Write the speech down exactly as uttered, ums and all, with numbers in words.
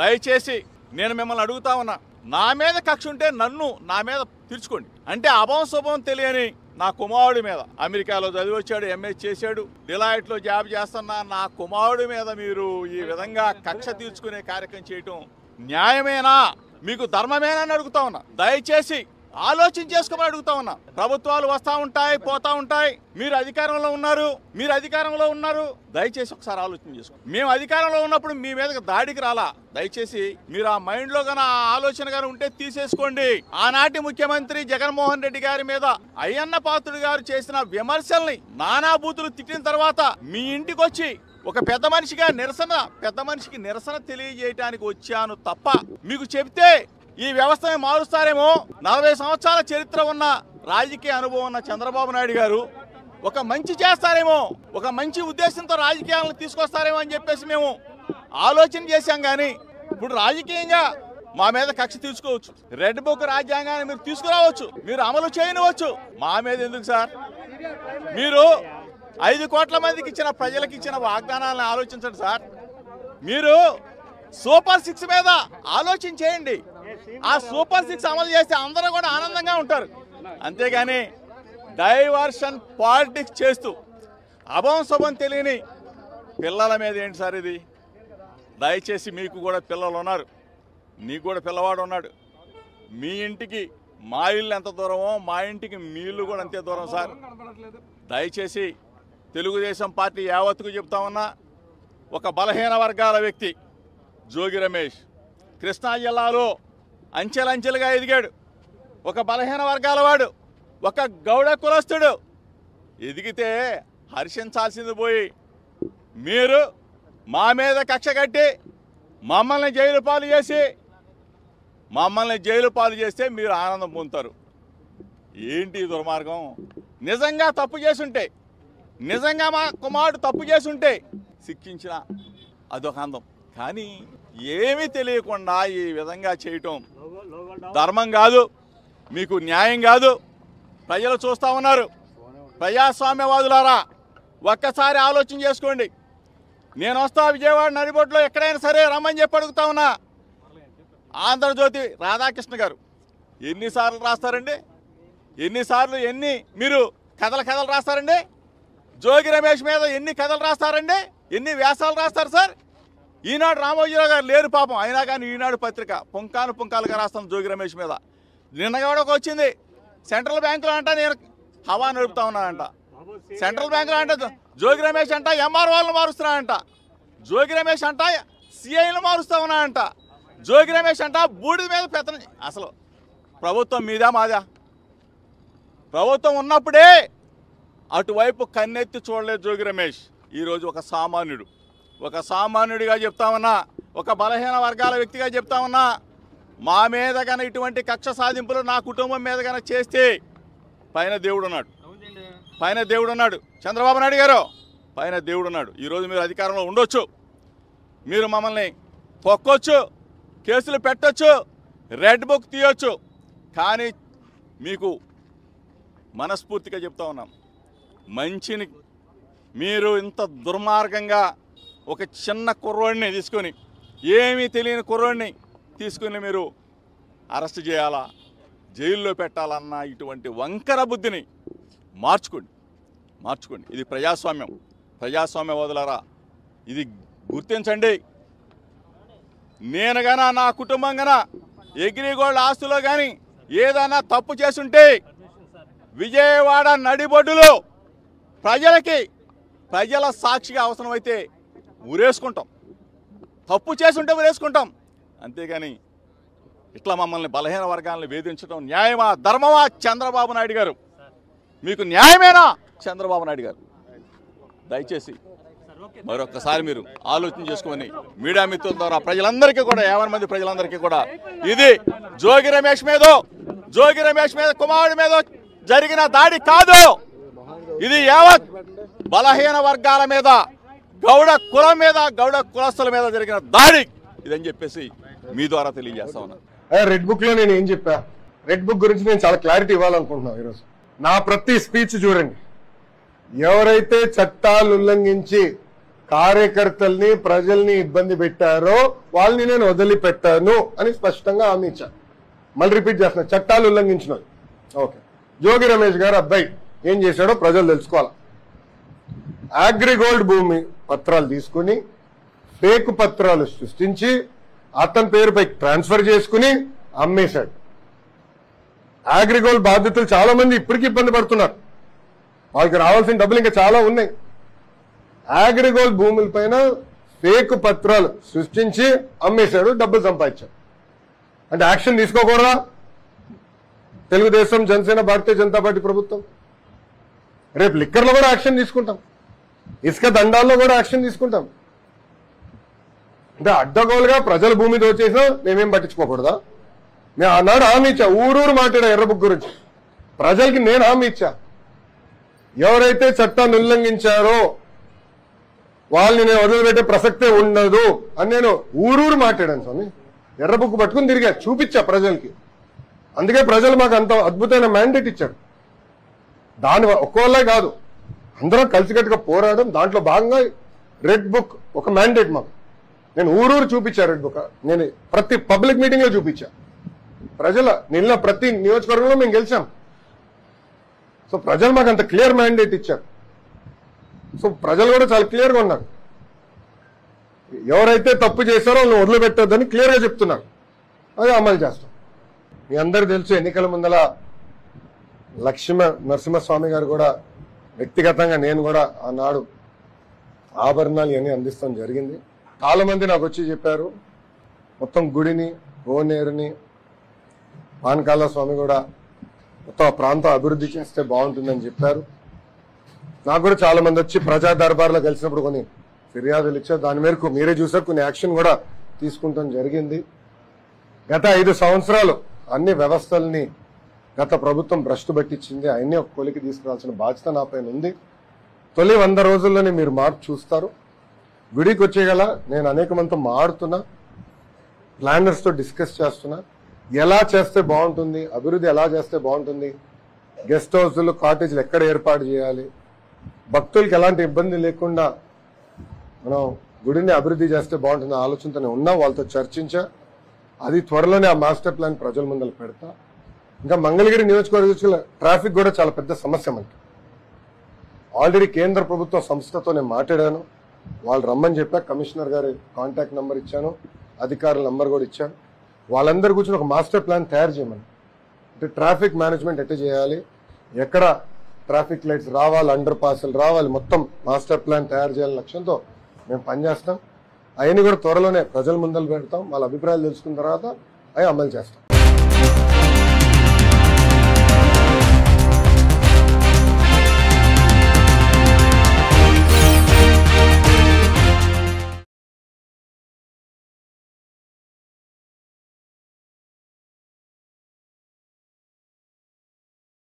దయచేసి నేను మిమ్మల్ని అడుగుతా ఉన్నా, నా మీద కక్ష ఉంటే నన్ను నా మీద తీర్చుకోండి. అంటే అభం శుభం తెలియని నా కుమారుడి మీద, అమెరికాలో చదివి వచ్చాడు, ఎంఏ చేశాడు, డిలాయిట్లో జాబ్ చేస్తున్నా నా కుమారుడి మీద మీరు ఈ విధంగా కక్ష తీర్చుకునే కార్యక్రమం చేయటం న్యాయమేనా, మీకు ధర్మమేనా అని అడుగుతా ఉన్నా. దయచేసి ఆలోచన చేసుకోమని అడుగుతా ఉన్నా. ప్రభుత్వాలు వస్తూ ఉంటాయి, పోతా ఉంటాయి. మీరు అధికారంలో ఉన్నారు మీరు అధికారంలో ఉన్నారు దయచేసి ఒకసారి ఆలోచన చేసుకోండి. మేము అధికారంలో ఉన్నప్పుడు మీ మీదకి దాడికి రాలా. దయచేసి మీరు ఆ మైండ్ లో గాన ఆలోచన గాని ఉంటే తీసేసుకోండి. ఆనాటి ముఖ్యమంత్రి జగన్మోహన్ రెడ్డి గారి మీద అయ్యన్న పాత్రుడు గారు చేసిన విమర్శల్ని నానా బూతులు తిట్టిన తర్వాత మీ ఇంటికి వచ్చి ఒక పెద్ద మనిషిగా నిరసన పెద్ద మనిషికి నిరసన తెలియజేయడానికి వచ్చాను తప్ప మీకు చెప్తే ఈ వ్యవస్థని మారుస్తారేమో. నలభై సంవత్సరాల చరిత్ర ఉన్న రాజకీయ అనుభవం ఉన్న చంద్రబాబు నాయుడు గారు ఒక మంచి చేస్తారేమో, ఒక మంచి ఉద్దేశంతో రాజకీయాలను తీసుకొస్తారేమో అని చెప్పేసి మేము ఆలోచన చేశాం. కానీ ఇప్పుడు రాజకీయంగా మా మీద కక్ష తీసుకోవచ్చు, రెడ్ బుక్ రాజ్యాంగాన్ని మీరు తీసుకురావచ్చు, మీరు అమలు చేయనివచ్చు. మా మీద ఎందుకు సార్? మీరు ఐదు కోట్ల మందికి ఇచ్చిన ప్రజలకు ఇచ్చిన వాగ్దానాలను ఆలోచించండి సార్. మీరు సూపర్ సిక్స్ మీద ఆలోచన చేయండి. ఆ సూపర్ సిక్స్ అమలు చేస్తే అందరూ కూడా ఆనందంగా ఉంటారు. అంతేగాని డైవర్షన్ పాలిటిక్స్ చేస్తూ అభం శుభం తెలియని పిల్లల మీద ఏంటి సార్ ఇది? దయచేసి మీకు కూడా పిల్లలు ఉన్నారు, నీకు కూడా పిల్లవాడు ఉన్నాడు. మీ ఇంటికి మా ఇల్లు ఎంత దూరమో మా ఇంటికి మీ ఇల్లు కూడా అంతే దూరం సార్. దయచేసి తెలుగుదేశం పార్టీ యావత్తుకు చెప్తా ఉన్నా, ఒక బలహీన వర్గాల వ్యక్తి జోగి రమేష్ కృష్ణా జిల్లాలో అంచెలంచెలుగా ఎదిగాడు. ఒక బలహీన వర్గాల వాడు, ఒక గౌడ కులస్తుడు ఎదిగితే హర్షించాల్సింది పోయి మీరు మా మీద కక్ష కట్టి మమ్మల్ని జైలు పాలు చేసి మమ్మల్ని జైలు పాలు చేస్తే మీరు ఆనందం పొందుతారు. ఏంటి దుర్మార్గం? నిజంగా తప్పు చేసుంటే, నిజంగా మా కుమారుడు తప్పు చేసుంటే శిక్షించిన అదొక అందం. కానీ ఏమీ తెలియకుండా ఈ విధంగా చేయటం ధర్మం కాదు, మీకు న్యాయం కాదు. ప్రజలు చూస్తూ ఉన్నారు. ప్రజాస్వామ్యవాదులారా ఒక్కసారి ఆలోచన చేసుకోండి. నేను వస్తా విజయవాడ నడిబొడ్లో ఎక్కడైనా సరే రమ్మని చెప్పి అడుగుతా ఉన్నా. ఆంధ్రజ్యోతి రాధాకృష్ణ గారు ఎన్నిసార్లు రాస్తారండి? ఎన్నిసార్లు ఎన్ని మీరు కథలు కథలు రాస్తారండి? జోగి రమేష్ మీద ఎన్ని కథలు రాస్తారండి? ఎన్ని వ్యాసాలు రాస్తారు సార్? ఈనాడు రామోజీరావు గారు లేరు పాపం, అయినా కానీ ఈనాడు పత్రిక పుంకాను పుంకాలుగా రాస్తాం జోగి రమేష్ మీద. నిన్న కూడా వచ్చింది, సెంట్రల్ బ్యాంకులో అంట నేను హవా నడుపుతా ఉన్నానంట. సెంట్రల్ బ్యాంకులో అంటే జోగి రమేష్ అంట ఎంఆర్ఓలను మారుస్తున్నానంట, జోగి రమేష్ అంట సిఐలను మారుస్తా ఉన్నానంట, జోగి రమేష్ అంట బూడిద మీద పెత్తనం. అసలు ప్రభుత్వం మీదా మాదా? ప్రభుత్వం ఉన్నప్పుడే అటువైపు కన్నెత్తి చూడలేదు జోగి రమేష్. ఈరోజు ఒక సామాన్యుడు ఒక సామాన్యుడిగా చెప్తామన్నా, ఒక బలహీన వర్గాల వ్యక్తిగా చెప్తామన్నా, మా మీద కన్నా ఇటువంటి కక్ష సాధింపులు నా కుటుంబం మీద కన్నా చేస్తే పైన దేవుడు ఉన్నాడు, పైన దేవుడు ఉన్నాడు. చంద్రబాబు నాయుడు గారు పైన దేవుడు ఉన్నాడు. ఈరోజు మీరు అధికారంలో ఉండొచ్చు, మీరు మమ్మల్ని పొక్కొచ్చు, కేసులు పెట్టొచ్చు, రెడ్ బుక్ తీయొచ్చు. కానీ మీకు మనస్ఫూర్తిగా చెప్తా ఉన్నాం, మంచిని మీరు ఇంత దుర్మార్గంగా ఒక చిన్న కుర్రోడిని తీసుకొని, ఏమీ తెలియని కుర్రోడిని తీసుకుని మీరు అరెస్ట్ చేయాలా, జైల్లో పెట్టాలన్న ఇటువంటి వంకర బుద్ధిని మార్చుకోండి మార్చుకోండి ఇది ప్రజాస్వామ్యం. ప్రజాస్వామ్యవాదులారా ఇది గుర్తించండి. నేను గానా నా కుటుంబం గానా అగ్రిగోల్డ్ ఆస్తులో కానీ ఏదైనా తప్పు చేసుంటే విజయవాడ నడిబొడ్డులో ప్రజలకి ప్రజల సాక్షిగా అవసరమైతే ఊరేసుకుంటాం, తప్పు చేసుంటే ఊరేసుకుంటాం. అంతేగాని ఇట్లా మమ్మల్ని బలహీన వర్గాలను వేధించడం న్యాయమా, ధర్మమా? చంద్రబాబు నాయుడు గారు మీకు న్యాయమేనా? చంద్రబాబు నాయుడు గారు దయచేసి మరొకసారి మీరు ఆలోచన చేసుకొని మీడియా మిత్రుల ద్వారా ప్రజలందరికీ కూడా, యాభై మంది ప్రజలందరికీ కూడా, ఇది జోగి రమేష్ మీద జోగి రమేష్ మీద కుమారుడి మీద జరిగిన దాడి కాదు, ఇది యావత్ బలహీన వర్గాల మీద, గౌడ కులం మీద, గౌడ కులస్తుల మీద జరిగిన దాడి ఇదని చెప్పేసి మీ ద్వారా తెలియజేస్తా ఉన్నా. రెడ్ బుక్ లో నేను ఏం చెప్పా, రెడ్ బుక్ గురించి నేను చాలా క్లారిటీ ఇవ్వాలనుకుంటున్నాను ఈరోజు. నా ప్రతి స్పీచ్ చూడండి, ఎవరైతే చట్టాలు ఉల్లంఘించి కార్యకర్తల్ని ప్రజల్ని ఇబ్బంది పెట్టారో వాళ్ళని నేను వదిలిపెట్టాను అని స్పష్టంగా హామీ ఇచ్చాను. మళ్ళీ రిపీట్ చేస్తున్నా, చట్టాలు ఉల్లంఘించిన ఓకే. జోగి రమేష్ గారు అబ్బాయి ఏం చేశాడో ప్రజలు తెలుసుకోవాలి. అగ్రిగోల్డ్ భూమి పత్రాలు తీసుకుని ఫేక్ పత్రాలు సృష్టించి అతని పేరుపై ట్రాన్స్ఫర్ చేసుకుని అమ్మేశాడు. అగ్రిగోల్డ్ బాధితులు చాలా మంది ఇప్పటికీ ఇబ్బంది పడుతున్నారు. వాళ్ళకి రావాల్సిన డబ్బులు ఇంకా చాలా ఉన్నాయి. అగ్రిగోల్డ్ భూముల పైన ఫేక్ పత్రాలు సృష్టించి అమ్మేశాడు, డబ్బులు సంపాదించాడు. అంటే యాక్షన్ తీసుకోకూడదా తెలుగుదేశం, జనసేన, భారతీయ జనతా పార్టీ ప్రభుత్వం? రేపు లిక్కర్లో కూడా యాక్షన్ తీసుకుంటాం, ఇసుక దండాల్లో కూడా యాక్షన్ తీసుకుంటాం. అంటే అడ్డగోలుగా ప్రజల భూమి దోచేసినా మేమేం పట్టించుకోకూడదా? నేను ఆనాడు హామీ ఇచ్చా, ఊరూరు మాట్లాడా ఎర్రబుక్ గురించి. ప్రజలకి నేను హామీ ఇచ్చా, ఎవరైతే చట్టాన్ని ఉల్లంఘించారో వాళ్ళని నేను వదిలిపెట్టే ప్రసక్తే ఉండదు అని నేను ఊరూరు మాట్లాడాను స్వామి. ఎర్రబుక్ పట్టుకుని తిరిగా, చూపించా ప్రజలకి. అందుకే ప్రజలు మాకు అంత అద్భుతమైన మ్యాండేట్ ఇచ్చారు. దాని ఒక్కోళ్ళే కాదు, అందరం కలిసికట్టుగా పోరాడడం. దాంట్లో భాగంగా రెడ్ బుక్ ఒక మ్యాండేట్ మాకు. నేను ఊరూరు చూపించా రెడ్ బుక్. నేను ప్రతి పబ్లిక్ మీటింగ్ లో చూపించా. ప్రజల నిన్న ప్రతి నియోజకవర్గంలో మేము గెలిచాం. సో ప్రజలు మాకు అంత క్లియర్ మ్యాండేట్ ఇచ్చారు. సో ప్రజలు కూడా చాలా క్లియర్గా ఉన్నారు. ఎవరైతే తప్పు చేశారో వాళ్ళని వదిలిపెట్టొద్దని క్లియర్గా చెప్తున్నారు. అది అమలు చేస్తాం. మీ అందరు తెలుసు, ఎన్నికల ముందల లక్ష్మీ నరసింహస్వామి గారు కూడా వ్యక్తిగతంగా నేను కూడా ఆనాడు ఆభరణాలు ఇవన్నీ అందిస్తాం జరిగింది. చాలా మంది నాకు వచ్చి చెప్పారు, మొత్తం గుడిని, ఓనేరుని, పానకాల స్వామి కూడా మొత్తం ఆ ప్రాంతం అభివృద్ధి చేస్తే బాగుంటుందని చెప్పారు. నాకు కూడా చాలా మంది వచ్చి ప్రజా దర్బార్లో కలిసినప్పుడు కొన్ని ఫిర్యాదులు ఇచ్చారు. దాని మేరకు మీరే చూసారు, కొన్ని యాక్షన్ కూడా తీసుకుంటాం జరిగింది. గత ఐదు సంవత్సరాలు అన్ని వ్యవస్థల్ని గత ప్రభుత్వం భ్రష్టు పట్టించింది. అవన్నీ ఒక కొలికి తీసుకురావాల్సిన బాధ్యత నా పైన ఉంది. తొలి వంద రోజుల్లోనే మీరు మార్పు చూస్తారు. గుడికి వచ్చేగల నేను అనేక మందితో మాడుతున్నా, ప్లానర్స్తో డిస్కస్ చేస్తున్నా, ఎలా చేస్తే బాగుంటుంది, అభివృద్ధి ఎలా చేస్తే బాగుంటుంది, గెస్ట్ హౌస్లు, కాటేజీలు ఎక్కడ ఏర్పాటు చేయాలి, భక్తులకి ఎలాంటి ఇబ్బంది లేకుండా మనం గుడిని అభివృద్ధి చేస్తే బాగుంటుంది ఆలోచనతోనే ఉన్నా. వాళ్ళతో చర్చించా. అది త్వరలోనే ఆ మాస్టర్ ప్లాన్ ప్రజల ముందర పెడతా. ఇంకా మంగళగిరి నియోజకవర్గ ట్రాఫిక్ కూడా చాలా పెద్ద సమస్య మనకి. ఆల్రెడీ కేంద్ర ప్రభుత్వ సంస్థతో నేను మాట్లాడాను. వాళ్ళు రమ్మని చెప్పా. కమిషనర్ గారి కాంటాక్ట్ నెంబర్ ఇచ్చాను, అధికారుల నెంబర్ కూడా ఇచ్చాను. వాళ్ళందరి కూర్చొని ఒక మాస్టర్ ప్లాన్ తయారు చేయమని. అంటే ట్రాఫిక్ మేనేజ్మెంట్ ఎట్లా చేయాలి, ఎక్కడ ట్రాఫిక్ లైట్స్ రావాలి, అండర్ పాస్లు రావాలి, మొత్తం మాస్టర్ ప్లాన్ తయారు చేయాలని లక్ష్యంతో మేము పనిచేస్తాం. అవన్నీ కూడా త్వరలోనే ప్రజల ముందర పెడతాం. వాళ్ళ అభిప్రాయాలు తెలుసుకున్న తర్వాత అవి అమలు చేస్తాం.